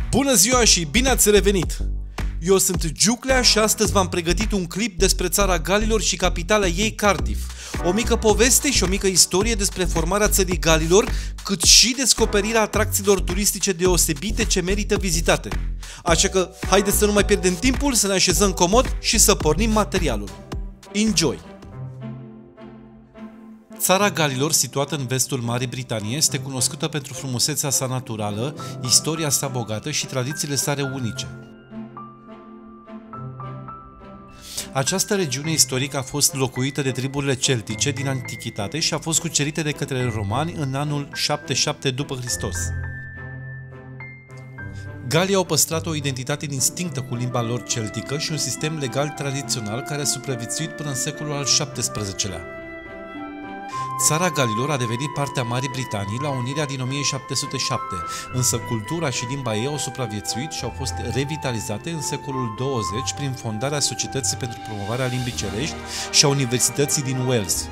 Bună ziua și bine ați revenit! Eu sunt Giuclea și astăzi v-am pregătit un clip despre țara Galilor și capitala ei Cardiff. O mică poveste și o mică istorie despre formarea țării Galilor, cât și descoperirea atracțiilor turistice deosebite ce merită vizitate. Așa că haideți să nu mai pierdem timpul, să ne așezăm comod și să pornim materialul. Enjoy! Țara Galilor, situată în vestul Marii Britanii, este cunoscută pentru frumusețea sa naturală, istoria sa bogată și tradițiile sale unice. Această regiune istorică a fost locuită de triburile celtice din antichitate și a fost cucerită de către romani în anul 77 după Hristos. Galii au păstrat o identitate distinctă cu limba lor celtică și un sistem legal tradițional care a supraviețuit până în secolul al XVII-lea. Țara Galilor a devenit parte a Marii Britanii la unirea din 1707, însă cultura și limba ei au supraviețuit și au fost revitalizate în secolul 20 prin fondarea Societății pentru promovarea limbii cerești și a Universității din Wales.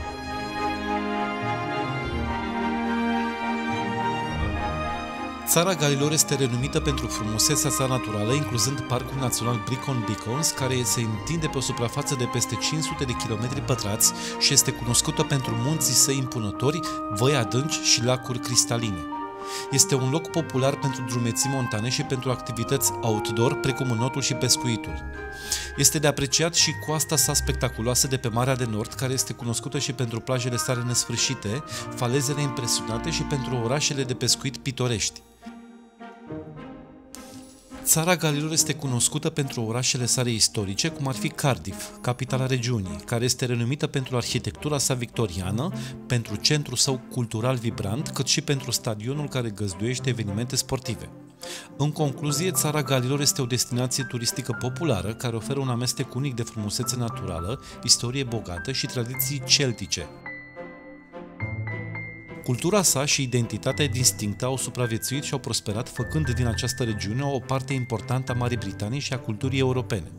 Țara Galilor este renumită pentru frumusețea sa naturală, incluzând Parcul Național Brecon Beacons, care se întinde pe o suprafață de peste 500 de kilometri pătrați și este cunoscută pentru munții săi impunători, văi adânci și lacuri cristaline. Este un loc popular pentru drumeții montane și pentru activități outdoor, precum înotul și pescuitul. Este de apreciat și coasta sa spectaculoasă de pe Marea de Nord, care este cunoscută și pentru plajele sale nesfârșite, falezele impresionante și pentru orașele de pescuit pitorești. Țara Galilor este cunoscută pentru orașele sale istorice, cum ar fi Cardiff, capitala regiunii, care este renumită pentru arhitectura sa victoriană, pentru centrul său cultural vibrant, cât și pentru stadionul care găzduiește evenimente sportive. În concluzie, țara Galilor este o destinație turistică populară care oferă un amestec unic de frumusețe naturală, istorie bogată și tradiții celtice. Cultura sa și identitatea distinctă au supraviețuit și au prosperat, făcând din această regiune o parte importantă a Marii Britanii și a culturii europene.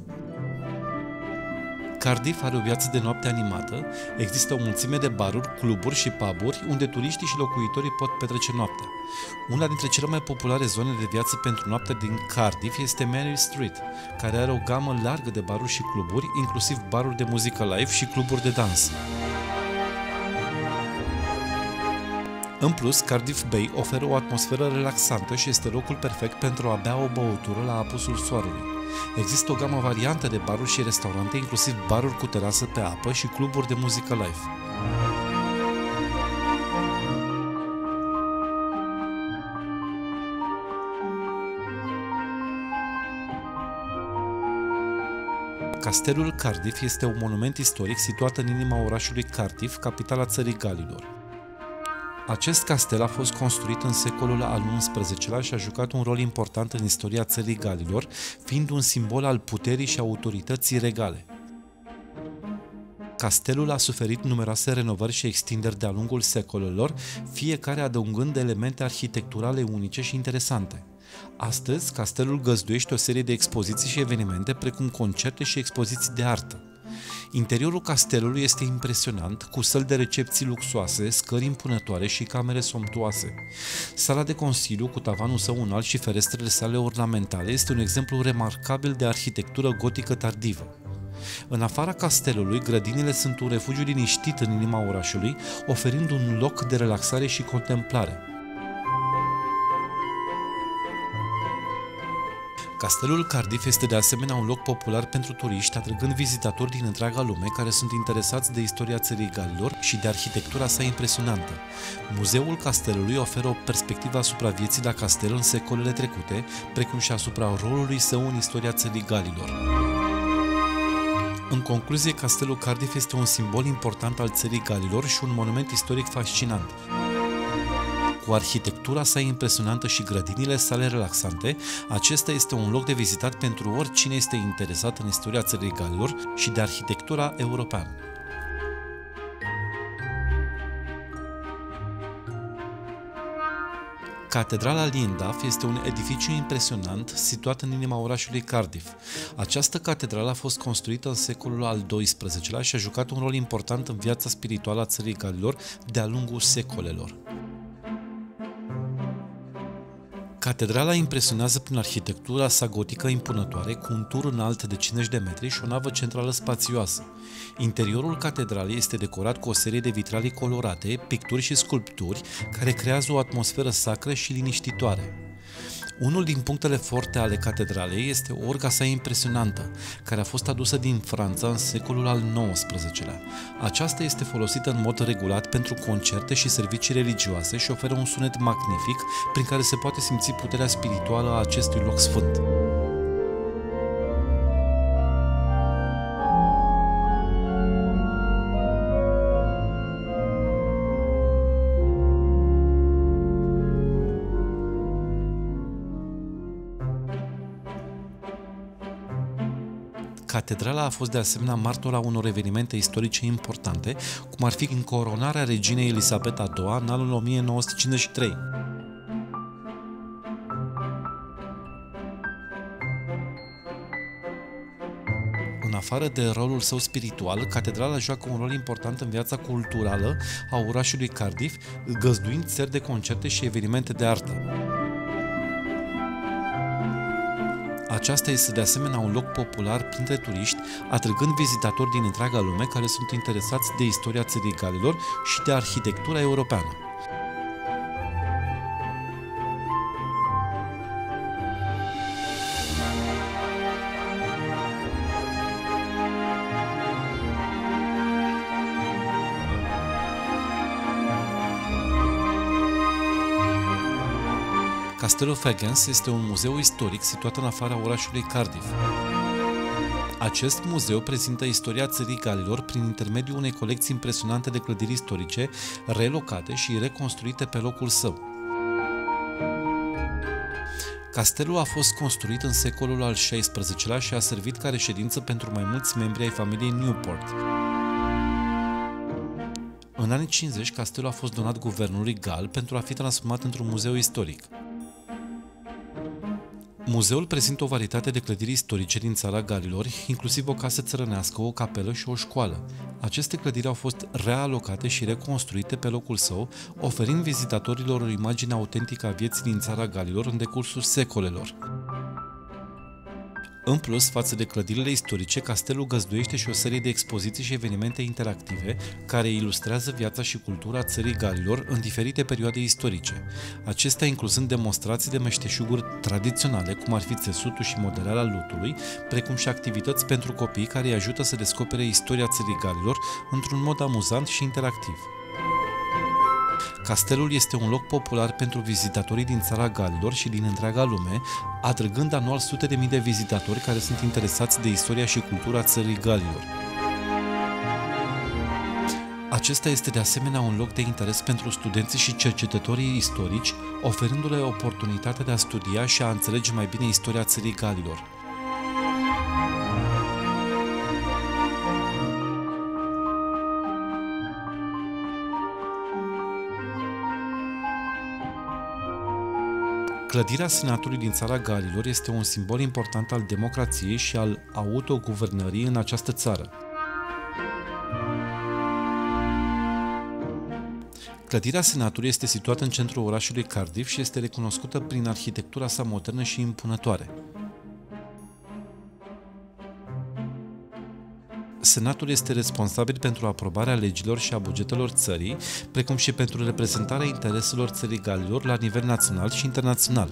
Cardiff are o viață de noapte animată, există o mulțime de baruri, cluburi și puburi unde turiștii și locuitorii pot petrece noaptea. Una dintre cele mai populare zone de viață pentru noaptea din Cardiff este Mary Street, care are o gamă largă de baruri și cluburi, inclusiv baruri de muzică live și cluburi de dans. În plus, Cardiff Bay oferă o atmosferă relaxantă și este locul perfect pentru a bea o băutură la apusul soarelui. Există o gamă variantă de baruri și restaurante, inclusiv baruri cu terasă pe apă și cluburi de muzică live. Castelul Cardiff este un monument istoric situat în inima orașului Cardiff, capitala țării Galilor. Acest castel a fost construit în secolul al XI-lea și a jucat un rol important în istoria țării Galilor, fiind un simbol al puterii și autorității regale. Castelul a suferit numeroase renovări și extinderi de-a lungul secolelor, fiecare adăugând elemente arhitecturale unice și interesante. Astăzi, castelul găzduiește o serie de expoziții și evenimente, precum concerte și expoziții de artă. Interiorul castelului este impresionant, cu săli de recepții luxoase, scări impunătoare și camere somptuoase. Sala de consiliu, cu tavanul său înalt și ferestrele sale ornamentale, este un exemplu remarcabil de arhitectură gotică tardivă. În afara castelului, grădinile sunt un refugiu liniștit în inima orașului, oferind un loc de relaxare și contemplare. Castelul Cardiff este de asemenea un loc popular pentru turiști, atrăgând vizitatori din întreaga lume care sunt interesați de istoria țării Galilor și de arhitectura sa impresionantă. Muzeul castelului oferă o perspectivă asupra vieții la castel în secolele trecute, precum și asupra rolului său în istoria țării Galilor. În concluzie, castelul Cardiff este un simbol important al țării Galilor și un monument istoric fascinant. Cu arhitectura sa impresionantă și grădinile sale relaxante, acesta este un loc de vizitat pentru oricine este interesat în istoria țării Galilor și de arhitectura europeană. Catedrala Lindaf este un edificiu impresionant situat în inima orașului Cardiff. Această catedrală a fost construită în secolul al XII-lea și a jucat un rol important în viața spirituală a țării Galilor de-a lungul secolelor. Catedrala impresionează prin arhitectura sa gotică impunătoare, cu un tur înalt de 50 de metri și o navă centrală spațioasă. Interiorul catedralei este decorat cu o serie de vitralii colorate, picturi și sculpturi, care creează o atmosferă sacră și liniștitoare. Unul din punctele forte ale catedralei este orga sa impresionantă, care a fost adusă din Franța în secolul al XIX-lea. Aceasta este folosită în mod regulat pentru concerte și servicii religioase și oferă un sunet magnific prin care se poate simți puterea spirituală a acestui loc sfânt. Catedrala a fost de asemenea martor a unor evenimente istorice importante, cum ar fi încoronarea reginei Elisabeta II în anul 1953. În afară de rolul său spiritual, catedrala joacă un rol important în viața culturală a orașului Cardiff, găzduind seri de concerte și evenimente de artă. Aceasta este de asemenea un loc popular printre turiști, atrăgând vizitatori din întreaga lume care sunt interesați de istoria țării Galilor și de arhitectura europeană. Castelul Fagans este un muzeu istoric situat în afara orașului Cardiff. Acest muzeu prezintă istoria țării Galilor prin intermediul unei colecții impresionante de clădiri istorice, relocate și reconstruite pe locul său. Castelul a fost construit în secolul al XVI-lea și a servit ca reședință pentru mai mulți membri ai familiei Newport. În anii 50, castelul a fost donat guvernului gal pentru a fi transformat într-un muzeu istoric. Muzeul prezintă o varietate de clădiri istorice din țara Galilor, inclusiv o casă țărănească, o capelă și o școală. Aceste clădiri au fost realocate și reconstruite pe locul său, oferind vizitatorilor o imagine autentică a vieții din țara Galilor în decursul secolelor. În plus, față de clădirile istorice, castelul găzduiește și o serie de expoziții și evenimente interactive care ilustrează viața și cultura țării Galilor în diferite perioade istorice, acestea incluzând demonstrații de meșteșuguri tradiționale, cum ar fi țesutul și modelarea lutului, precum și activități pentru copii care îi ajută să descopere istoria țării Galilor într-un mod amuzant și interactiv. Castelul este un loc popular pentru vizitatorii din țara Galilor și din întreaga lume, atrăgând anual sute de mii de vizitatori care sunt interesați de istoria și cultura țării Galilor. Acesta este de asemenea un loc de interes pentru studenții și cercetătorii istorici, oferindu-le oportunitatea de a studia și a înțelege mai bine istoria țării Galilor. Clădirea Senatului din țara Galilor este un simbol important al democrației și al autoguvernării în această țară. Clădirea Senatului este situată în centrul orașului Cardiff și este recunoscută prin arhitectura sa modernă și impunătoare. Senatul este responsabil pentru aprobarea legilor și a bugetelor țării, precum și pentru reprezentarea intereselor țării Galilor la nivel național și internațional.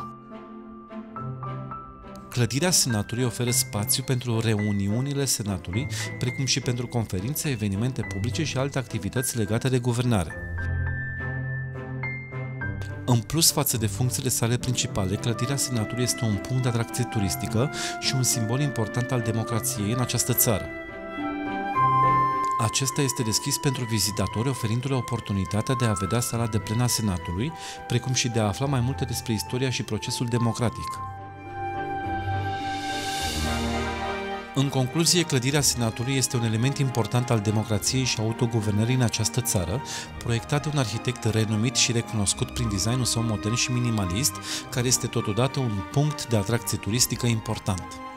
Clădirea Senatului oferă spațiu pentru reuniunile Senatului, precum și pentru conferințe, evenimente publice și alte activități legate de guvernare. În plus față de funcțiile sale principale, clădirea Senatului este un punct de atracție turistică și un simbol important al democrației în această țară. Acesta este deschis pentru vizitatori, oferindu-le oportunitatea de a vedea sala de plen a Senatului, precum și de a afla mai multe despre istoria și procesul democratic. În concluzie, clădirea Senatului este un element important al democrației și autoguvernării în această țară, proiectat de un arhitect renumit și recunoscut prin designul său modern și minimalist, care este totodată un punct de atracție turistică important.